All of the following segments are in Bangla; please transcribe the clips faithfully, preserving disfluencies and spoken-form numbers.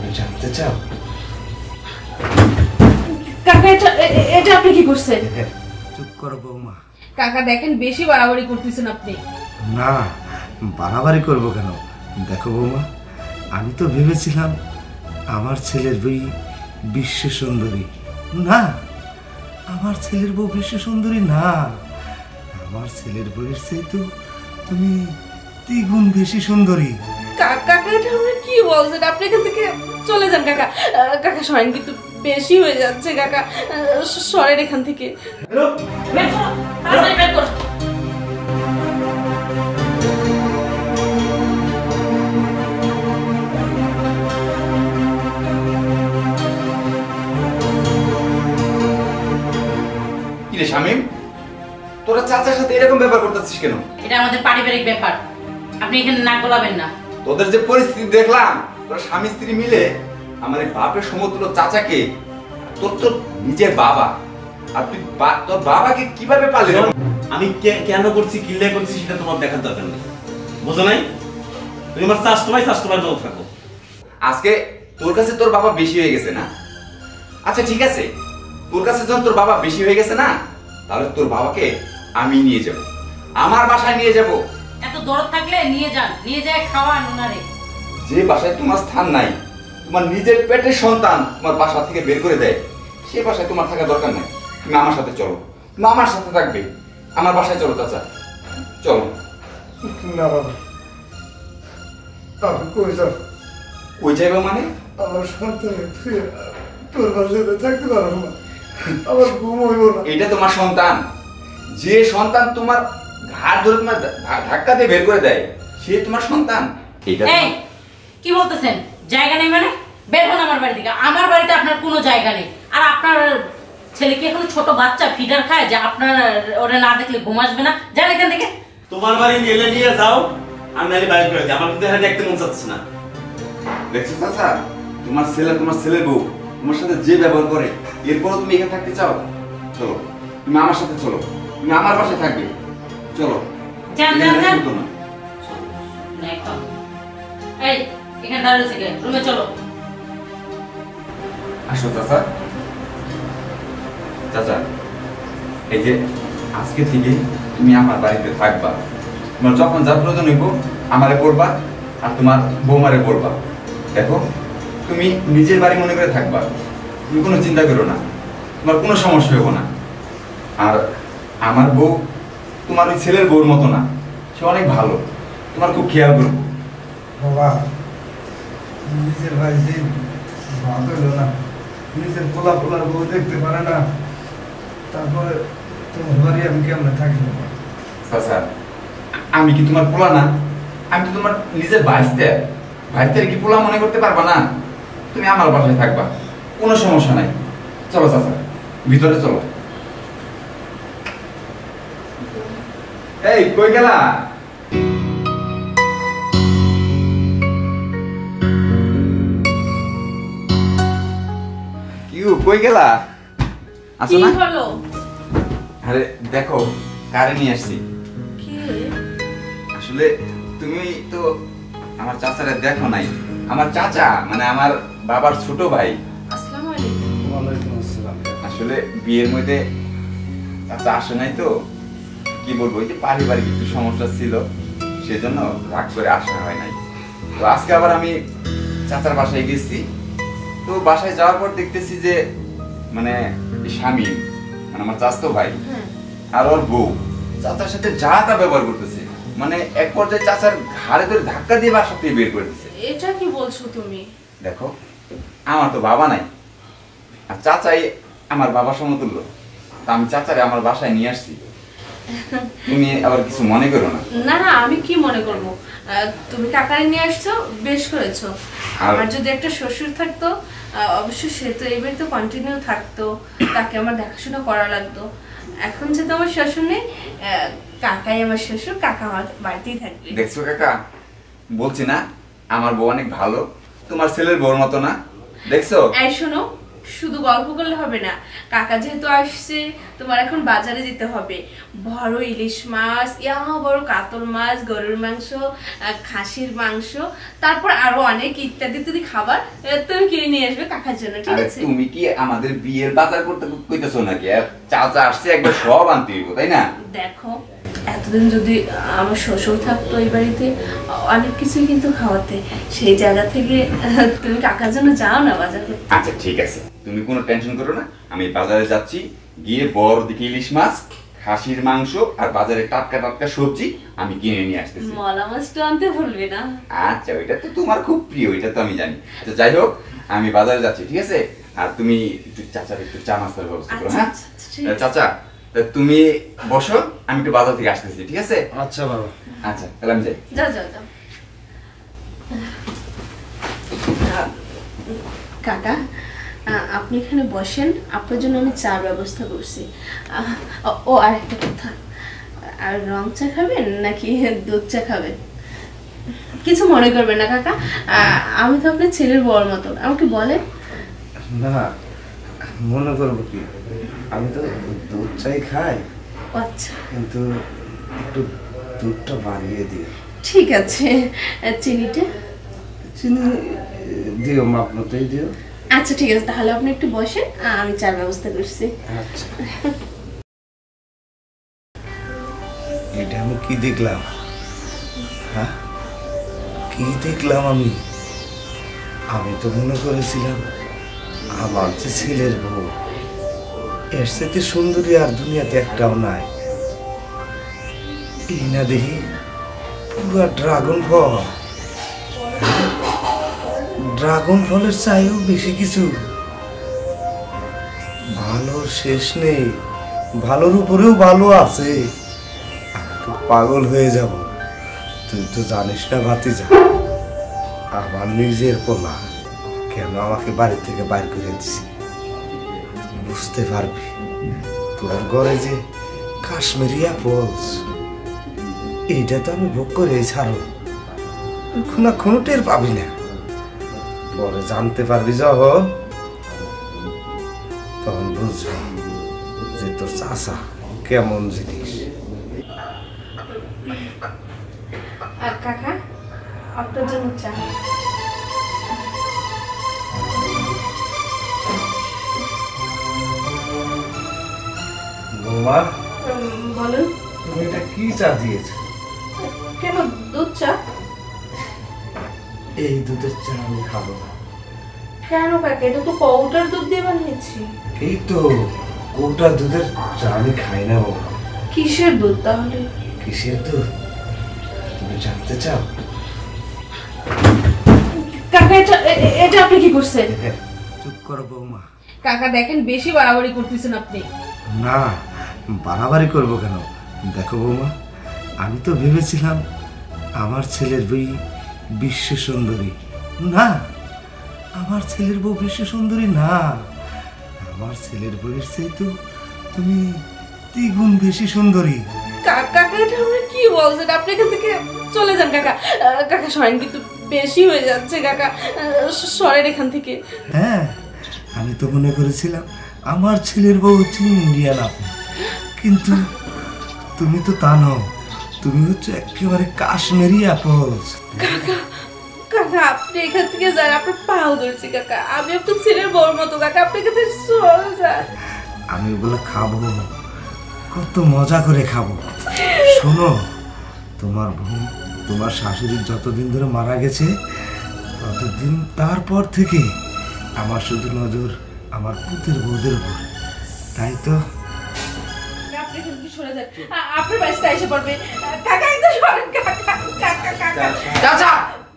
জানতে চাও? কাকা এটা এটা আপনি কি করছেন? চুপ করো বৌমা। কাকা দেখেন বেশি বাড়াবাড়ি করতেছেন আপনি। না, বাড়াবাড়ি করবো কেন? দেখো বৌমা, আমি তো ভেবেছিলাম আমার ছেলের বই বিশ্ব সুন্দরী। না, আমার ছেলের বউ বিশ্ব সুন্দরী না, আমার ছেলের বউয়ের চেয়ে তো তুমি দ্বিগুণ বেশি সুন্দরী। কাকা এটা আপনি কি বলছেন? আপনি এখান থেকে চলে যান কাকা। কাকা সরেন, কিন্তু বেশি হয়ে যাচ্ছে কাকা, সরেন এখান থেকে। কিরে শামিম, তোরা চাচার সাথে এরকম ব্যাপার করতেছিস কেন? এটা আমাদের পারিবারিক ব্যাপার, আপনি এখানে নাক গলাবেন না। তোদের যে পরিস্থিতি দেখলাম, তোরা স্বামী স্ত্রী মিলে আমার এই বাপের সমতুল্য চাচাকে, তোর তো নিজের বাবা, আর তুই তোর বাবাকে কিভাবে পারলি? আমি কেন করছি, কিল্লে করছি সেটা তোমার দেখার দরকার নেই, বুঝো নাই? তুমি আমার চাষতো ভাই চাষতো ভাই বলতে থাকো। আজকে তোর কাছে তোর বাবা বেশি হয়ে গেছে না? আচ্ছা ঠিক আছে, তোর কাছে যখন তোর বাবা বেশি হয়ে গেছে না, তাহলে তোর বাবাকে আমি নিয়ে যাব, আমার বাসায় নিয়ে যাব। এত দরদ থাকলে নিয়ে যান, নিয়ে যায় খাওয়ান ওনারে। যে বাসায় তোমার স্থান নাই, তোমার নিজের পেটের সন্তান তোমার বাসা থেকে বের করে দেয়, সে বাসায় তোমার থাকার দরকার নাই। তুমি আমার সাথে চলো, তুমি আমার সাথে থাকবে, আমার বাসায় চলো চাচা, চলো। না বাবা, আমি কই যাব? কই যাবে মানে? আমার সন্তান তোর বাসায় থাকতে পারবো না, আমার ঘুম হইব না। এটা তোমার সন্তান, যে সন্তান তোমার ঘাট ধরে তোমার ধাক্কা দিয়ে বের করে দেয়, সে তোমার সন্তান। এটা এই কি বলতেছেন? জায়গা নেই মানে? বের হন আমার বাড়ি থেকে। আমার বাড়িতে আপনার কোনো জায়গা নেই। আর আপনার ছেলে কি এখনো ছোট বাচ্চা, ফিডার খায় যে আপনার ওরা না দেখলে ঘুম আসবে না? যান এখান থেকে। তোমার বাড়ি নিয়ে নিয়ে যাও, আমি নাকি বাইরে করে দিই, আমার কিন্তু এখানে দেখতে মন চাচ্ছে না। দেখছো চাচা, তোমার ছেলে তোমার ছেলে বউ তোমার সাথে যে ব্যবহার করে, এরপরও তুমি এখানে থাকতে চাও? চলো, তুমি আমার সাথে চলো, তুমি আমার বাসায় থাকবে, চলো। যান যান যান। এই এখানে দাঁড়িয়ে থেকে রুমে চলো। আসো চাচা। চাচা, এই যে আজকে থেকে তুমি আমার বাড়িতে থাকবা, তোমার যখন যা প্রয়োজন হইব আমারে করবা, আর তোমার বৌমারে করবা। দেখো, তুমি নিজের বাড়ি মনে করে থাকবা, তুমি কোনো চিন্তা করো না, তোমার কোনো সমস্যা হইব না। আর আমার বউ তোমার ওই ছেলের বউর মতো না, সে অনেক ভালো, তোমার খুব খেয়াল করবো। বাবা, নিজের বাড়িতে ভাত হইল না, নিজের পোলা পোলার বউ দেখতে পারে না, তারপরে তোমার বাড়ি আমি কেমন থাকি? চাচা, আমি কি তোমার পোলা না? আমি তো তোমার নিজের ভাইস্তে, ভাইস্তে কি পোলা মনে করতে পারবা না? তুমি আমার বাসায় থাকবা, কোনো সমস্যা নাই। চলো চাচা, ভিতরে চলো। এই কই গেলা? কিউ কই গেলা? আসো না। কি হলো? আরে দেখো, কারে নিয়ে আসছি। কি? আসলে তুমি তো আমার চাচারে দেখো নাই। আমার চাচা মানে আমার বাবার ছোট ভাই। আসসালামু আলাইকুম। ওয়ালাইকুম আসসালাম। আসলে বিয়ের মধ্যে চাচা আসে নাই তো, কি বলবো, ওই যে পারিবারিক একটু সমস্যা ছিল, সেজন্য রাগ করে আসা হয় নাই। তো আজকে আবার আমি চাচার বাসায় গেছি, তো বাসায় যাওয়ার পর দেখতেছি যে মানে স্বামী মানে আমার চাচাতো ভাই আর ওর বউ চাচার সাথে যা তা ব্যবহার করতেছে, মানে এক পর্যায়ে চাচার ঘাড়ে ধরে ধাক্কা দিয়ে বাসা থেকে বের করে দিচ্ছে। এটা কি বলছো তুমি? দেখো, আমার তো বাবা নাই, আর চাচাই আমার বাবার সমতুল্য, তা আমি চাচারে আমার বাসায় নিয়ে আসছি। তুমি আবার কিছু মনে করো না। না না, আমি কি মনে করবো, তুমি কাকারে নিয়ে আসছো, বেশ করেছো। আমার যদি একটা শ্বশুর থাকতো, অবশ্যই সে তো এই বাড়িতে কন্টিনিউ থাকতো, তাকে আমার দেখাশোনা করা লাগতো। এখন যেহেতু আমার শ্বশুর নেই, কাকাই আমার শ্বশুর, কাকা আমার বাড়িতেই থাকবে। দেখছো কাকা, বলছি না আমার বউ অনেক ভালো, তোমার ছেলের বউর মতো না। দেখছো? এই শোনো, শুধু গল্প করলে হবে না, কাকা যেহেতু আসছে তোমার এখন বাজারে যেতে হবে। বড় ইলিশ মাছ, ইয়া বড় কাতল মাছ, গরুর মাংস, খাসির মাংস, তারপর আরো অনেক ইত্যাদি ইত্যাদি খাবার তুমি কিনে নিয়ে আসবে কাকার জন্য, ঠিক আছে? তুমি কি আমাদের বিয়ের বাজার করতে কইতেছো নাকি? চাচা আসছে একবার সব আনতে হইব, তাই না? দেখো এতদিন যদি আমার শ্বশুর থাকতো এই বাড়িতে, অনেক কিছুই কিন্তু খাওয়াতে, সেই জায়গা থেকে তুমি কাকার জন্য যাও না বাজার করতে। আচ্ছা ঠিক আছে, তুমি কোনো টেনশন করো না, আমি বাজারে যাচ্ছি, গিয়ে বড় দিকে ইলিশ মাছ, খাসির মাংস আর বাজারে টাটকা টাটকা সবজি আমি কিনে নিয়ে আসতেছি। মলা মাছটা আনতে ভুলবে না। আচ্ছা, ওইটা তো তোমার খুব প্রিয়, ওইটা তো আমি জানি। আচ্ছা যাই হোক, আমি বাজারে যাচ্ছি, ঠিক আছে? আর তুমি একটু চাচার একটু চা নাস্তার ব্যবস্থা করো। হ্যাঁ চাচা, তুমি বসো, আমি একটু বাজার থেকে আসতেছি, ঠিক আছে? আচ্ছা বাবা। আচ্ছা তাহলে আমি যাই। যাও যাও যাও। কাকা আপনি এখানে বসেন, আপনার জন্য আমি চার ব্যবস্থা করছি। ও আর একটা কথা, আর রং চা খাবেন নাকি দুধ চা খাবেন? কিছু মনে করবেন না কাকা, আমি তো আপনার ছেলের বড় মতন, আমাকে বলেন। না মনে করবো কি, আমি তো দুধ চাই খাই। আচ্ছা, কিন্তু একটু দুধটা বাড়িয়ে দিও। ঠিক আছে, চিনিটা চিনি দিও, মাপ মতোই দিও। আচ্ছা ঠিক আছে, তাহলে আপনি একটু বসেন, আমি চার ব্যবস্থা করছি। আচ্ছা, এটা আমি কি দেখলাম? হ্যাঁ, কি দেখলাম আমি? আমি তো মনে করেছিলাম আমার যে ছেলের বউ, এর সাথে সুন্দরী আর দুনিয়াতে একটাও নাই। এই না দেখি পুরো ড্রাগন ফল, ড্রাগন ফলের চাইও বেশি কিছু। ভালোর শেষ নেই, ভালোর উপরেও ভালো আছে। আমি তো পাগল হয়ে যাব। তুই তো জানিস না ভাতিজা, আমার নিজের পোলা কেন আমাকে বাড়ি থেকে বাইর করে দিছি। বুঝতে পারবি তোর ঘরে যে কাশ্মীরি অ্যাপলস, এইটা তো আমি ভোগ করে ছাড়ো, খুনা খুনো টের পাবি না। পরে জানতে পারবি যখন, তখন বুঝবি যে তোর চাচা কেমন জিনিস। আর কাকা আপনার জন্য চা। বৌমা, বলুন। তুমি এটা কি চা দিয়েছ? কেন দুধ চা? এই দুধের চা আমি খাবো না। কেন কাকা, এটা তো পাউডার দুধ দিয়ে বানিয়েছি। এই তো ওটা দুধের চা আমি খাই না বাবা। কিসের দুধ তাহলে? কিসের দুধ তুমি জানতে চাও? কাকা এটা এটা আপনি কি করছেন? চুপ করো বৌমা। কাকা দেখেন, বেশি বাড়াবাড়ি করতেছেন আপনি। না, বাড়াবাড়ি করবো কেন? দেখো বৌমা, আমি তো ভেবেছিলাম আমার ছেলের বই বিশ্ব সুন্দরী। না, আমার ছেলের বউ বিশ্ব সুন্দরী না। আমার ছেলের বউয়ের চেয়ে তো তুমি দ্বিগুণ বেশি সুন্দরী। কাকা এটা আপনি কি বলছেন? আপনি এখান থেকে চলে যান কাকা। কাকা সরেন, কিন্তু বেশি হয়ে যাচ্ছে কাকা, সরেন এখান থেকে। হ্যাঁ, আমি তো মনে করেছিলাম আমার ছেলের বউ হচ্ছে ইন্ডিয়ান আপেল, কিন্তু তুমি তো তা নও, তুমি হচ্ছে একেবারে কাশ্মীরি অ্যাপল। কাকা কাকা আপনি এখান থেকে যান, আপনার পাও ধরছি কাকা, আমি আপনার ছেলের বউর মতো কাকা, আপনি এখান থেকে চলে যান। আমি ওগুলো খাবো, কত মজা করে খাবো। শোনো, তোমার বোন, তোমার শাশুড়ি যতদিন ধরে মারা গেছে, ততদিন তারপর থেকে আমার শুধু নজর আমার পুতের বউদের উপর। তাই তো আপনি এখান থেকে সরে যান, আপনার বাড়িতে এসে পড়বে। কাকা একটু সরেন কাকা, কাকা কাকা। চাচা,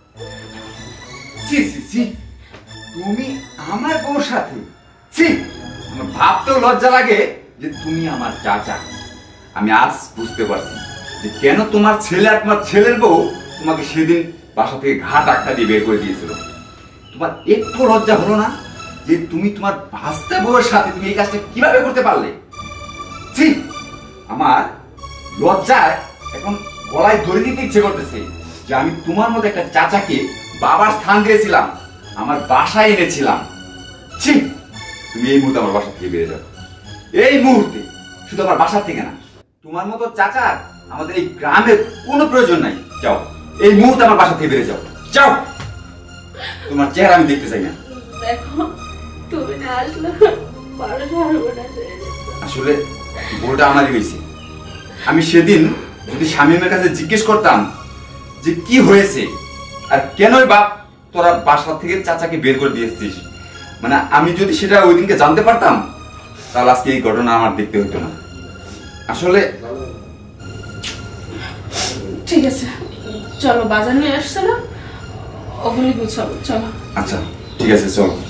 ছি ছি ছি, তুমি আমার বউর সাথে? ছি, আমার ভাবতেও লজ্জা লাগে যে তুমি আমার চাচা। আমি আজ বুঝতে পারছি যে কেন তোমার ছেলে আর তোমার ছেলের বউ তোমাকে সেদিন বাসা থেকে ঘাট আটকা দিয়ে বের করে দিয়েছিল। তোমার একটু লজ্জা হলো না যে তুমি তোমার ভাস্তা বউয়ের সাথে তুমি এই কাজটা কিভাবে করতে পারলে? ছি, আমার লজ্জায় এখন গলায় দড়ি দিতে ইচ্ছে করতেছে যে আমি তোমার মতো একটা চাচাকে বাবার স্থান দিয়েছিলাম, আমার বাসায় এনেছিলাম। ছি, তুমি এই মুহূর্তে আমার বাসা থেকে বেরিয়ে যাও, এই মুহূর্তে। শুধু আমার বাসা থেকে না, তোমার মতো চাচার আমাদের এই গ্রামের কোনো প্রয়োজন নাই। যাও, এই মুহূর্তে আমার বাসা থেকে বেরিয়ে যাও, যাও। তোমার চেহারা আমি দেখতে চাই না। দেখো, তুমি না আসলে বড় সর্বনাশ হয়ে যেত। আসলে ভুলটা আমারই হয়েছে। আমি সেদিন যদি শামীমের কাছে জিজ্ঞেস করতাম যে কি হয়েছে আর কেনই বাপ তোরা বাসা থেকে চাচাকে বের করে দিয়েছিস, মানে আমি যদি সেটা ওই দিনকে জানতে পারতাম, তাহলে আজকে এই ঘটনা আমার দেখতে হতো না। আসলে ঠিক আছে, চলো, বাজার নিয়ে আসছে না, ওগুলি গুছাবো, চলো। আচ্ছা ঠিক আছে, চলো।